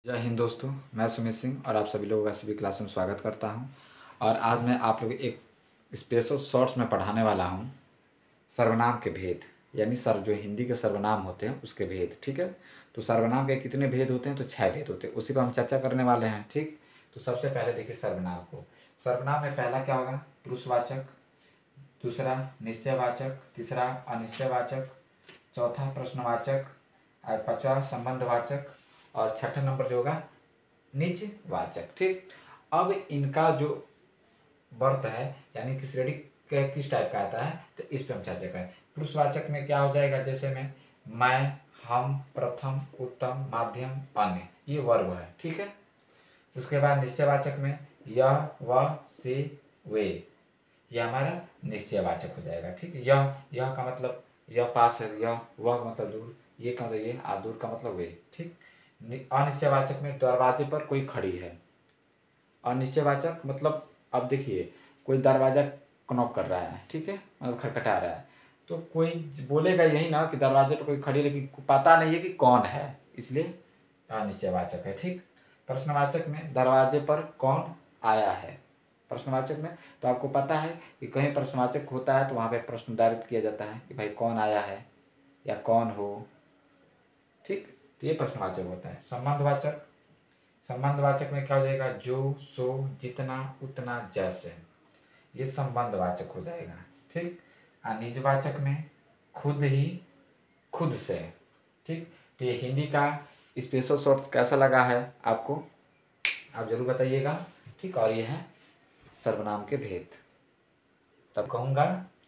जय हिंद दोस्तों, मैं सुमित सिंह और आप सभी लोगों का सभी क्लास में स्वागत करता हूं। और आज मैं आप लोग एक स्पेशल शॉर्ट्स में पढ़ाने वाला हूं सर्वनाम के भेद, यानी जो हिंदी के सर्वनाम होते हैं उसके भेद। ठीक है, तो सर्वनाम के कितने भेद होते हैं? तो 6 भेद होते हैं, उसी पर हम चर्चा करने वाले हैं। ठीक, तो सबसे पहले देखिए सर्वनाम को। सर्वनाम में पहला क्या होगा? पुरुषवाचक, दूसरा निश्चयवाचक, तीसरा अनिश्चयवाचक, चौथा प्रश्नवाचक, और पांचवा संबंधवाचक, और छठा नंबर जो होगा निजवाचक। ठीक, अब इनका जो वर्त है यानी कि श्रेणी किस टाइप का आता है, तो इस पर हम चर्चा करें। पुरुषवाचक में क्या हो जाएगा? जैसे में मैं, हम, प्रथम, उत्तम, माध्यम, अन्य, ये वर्ब है। ठीक है, उसके बाद निश्चयवाचक में यह, वह, से, वे, यह हमारा निश्चयवाचक हो जाएगा। ठीक है, यह का मतलब यह पास है, यह, वह का मतलब दूर, ये का मतलब ये, और दूर का मतलब वे। ठीक, अनिश्चयवाचक में दरवाजे पर कोई खड़ी है। अनिश्चयवाचक मतलब अब देखिए कोई दरवाजा नॉक कर रहा है, ठीक है, मतलब खटखटा रहा है, तो कोई बोलेगा यही ना कि दरवाजे पर कोई खड़ी, लेकिन पता नहीं है कि कौन है, इसलिए अनिश्चयवाचक है। ठीक, प्रश्नवाचक में दरवाजे पर कौन आया है। प्रश्नवाचक में तो आपको पता है कि कहीं प्रश्नवाचक होता है तो वहाँ पे प्रश्न डायरेक्ट किया जाता है कि भाई कौन आया है या कौन हो। ठीक, तो ये प्रश्नवाचक होता है। संबंधवाचक, संबंधवाचक में क्या हो जाएगा? जो, सो, जितना, उतना, जैसे, ये संबंधवाचक हो जाएगा। ठीक, और निजवाचक में खुद ही, खुद से। ठीक, तो ये हिंदी का स्पेशल शॉर्ट कैसा लगा है आपको, आप जरूर बताइएगा। ठीक, और ये है सर्वनाम के भेद। तब कहूँगा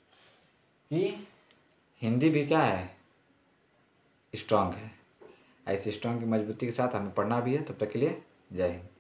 कि हिंदी भी क्या है, स्ट्रांग है। ऐसे स्ट्रांग की मजबूती के साथ हमें पढ़ना भी है। तब तक के लिए जय हिंद।